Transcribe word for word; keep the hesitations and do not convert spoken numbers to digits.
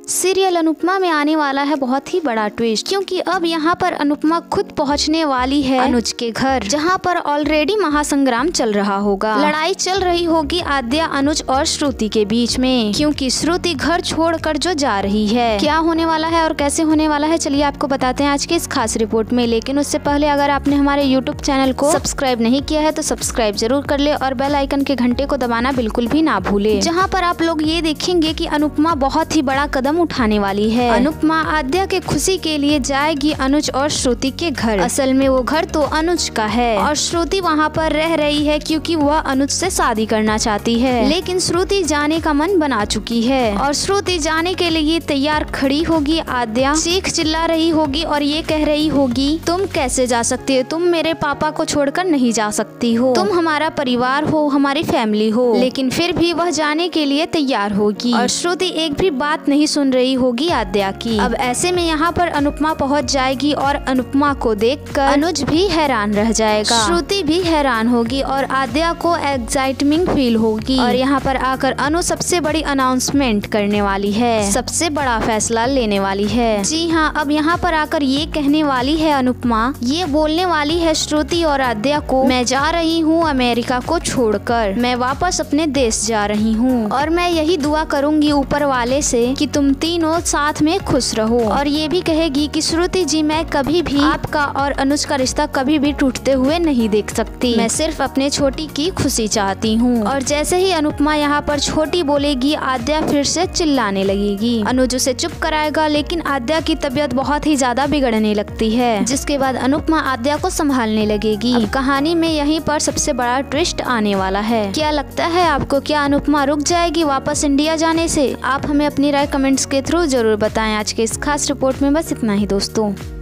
Serial Anupama में आने वाला है बहुत ही बड़ा ट्विस्ट, क्योंकि अब यहाँ पर अनुपमा खुद पहुँचने वाली है अनुज के घर, जहाँ पर ऑलरेडी महासंग्राम चल रहा होगा। लड़ाई चल रही होगी आद्या, अनुज और श्रुति के बीच में, क्योंकि श्रुति घर छोड़कर जो जा रही है। क्या होने वाला है और कैसे होने वाला है, चलिए आपको बताते हैं आज की इस खास रिपोर्ट में। लेकिन उससे पहले अगर आपने हमारे यूट्यूब चैनल को सब्सक्राइब नहीं किया है तो सब्सक्राइब जरूर कर ले और बेल आइकन के घंटे को दबाना बिल्कुल भी ना भूले, जहाँ पर आप लोग ये देखेंगे कि अनुपमा बहुत ही बड़ा कदम उठाने वाली है। अनुपमा आद्या के खुशी के लिए जाएगी अनुज और श्रुति के घर। असल में वो घर तो अनुज का है और श्रुति वहाँ पर रह रही है क्योंकि वह अनुज से शादी करना चाहती है। लेकिन श्रुति जाने का मन बना चुकी है और श्रुति जाने के लिए तैयार खड़ी होगी। आद्या चीख चिल्ला रही होगी और ये कह रही होगी, तुम कैसे जा सकती हो, तुम मेरे पापा को छोड़कर नहीं जा सकती हो, तुम हमारा परिवार हो, हमारी फैमिली हो। लेकिन फिर भी वह जाने के लिए तैयार होगी और श्रुति एक भी बात नहीं सुन रही होगी आद्या की। अब ऐसे में यहाँ पर अनुपमा पहुँच जाएगी और अनुपमा को देखकर अनुज भी हैरान रह जाएगा, श्रुति भी हैरान होगी और आद्या को एक्साइटमेंट फील होगी। और यहाँ पर आकर अनु सबसे बड़ी अनाउंसमेंट करने वाली है, सबसे बड़ा फैसला लेने वाली है। जी हाँ, अब यहाँ पर आकर ये कहने वाली है अनुपमा, ये बोलने वाली है श्रुति और आद्या को, मैं जा रही हूँ अमेरिका को छोड़कर, मैं वापस अपने देश जा रही हूँ और मैं यही दुआ करूँगी ऊपर वाले से कि तुम तीनों साथ में खुश रहो। और ये भी कहेगी कि श्रुति जी, मैं कभी भी आपका और अनुज का रिश्ता कभी भी टूटते हुए नहीं देख सकती, मैं सिर्फ अपने छोटी की खुशी चाहती हूँ। और जैसे ही अनुपमा यहाँ पर छोटी बोलेगी, आद्या फिर से चिल्लाने लगेगी। अनुज उसे चुप कराएगा, लेकिन आद्या की तबीयत बहुत ही ज्यादा बिगड़ने लगती है, जिसके बाद अनुपमा आद्या को संभालने लगेगी। अब कहानी में यहीं पर सबसे बड़ा ट्विस्ट आने वाला है। क्या लगता है आपको, क्या अनुपमा रुक जाएगी वापस इंडिया जाने से? आप हमें अपनी राय कमेंट्स के थ्रू जरूर बताएं। आज के इस खास रिपोर्ट में बस इतना ही दोस्तों।